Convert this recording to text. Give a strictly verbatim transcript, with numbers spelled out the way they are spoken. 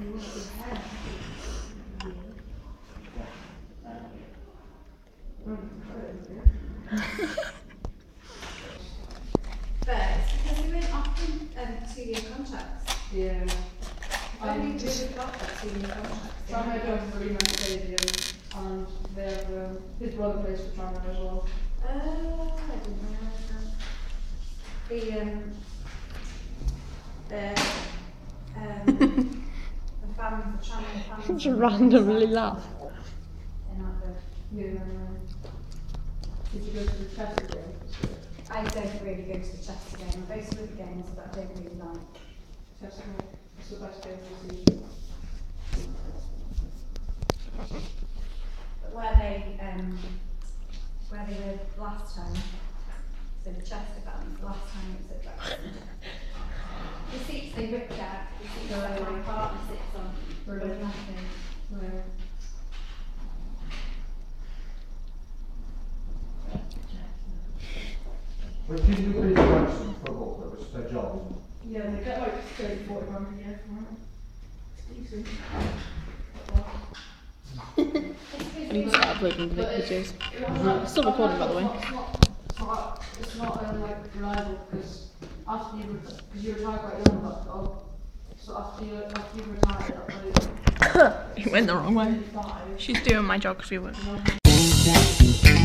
But it's because we went often um, two-year contracts. Yeah. I think we really got that two-year contract. Tramway goes to Freeman Stadium, and they have um, his brother plays for Tramway as well. Oh, I didn't realise that. The um, the um, the family, the Tramway family. Just randomly laugh. In our book. Yeah. Did you go to the Chester game? I don't really go to the Chester game. I go to other games, but I don't really like. Chester, it's the best game of the season. But where they um, where they were last time, so the Chester fans, the last time it was at Brexit. The seats they ripped out, the seats that my partner sits on, were nothing. Yeah. When did you finish Branson football club? It's their job, isn't it? Yeah, they get like thirty, forty grand a year from it. It's decent. I need to start uploading the But it's- videos. it was like- Still recording, by the way. It's not, it's not, it's not um, like reliable because after you, because you retire quite young, but oh, so after you, after you retire, like, It went the wrong way. thirty-five, She's doing my geography work. you know,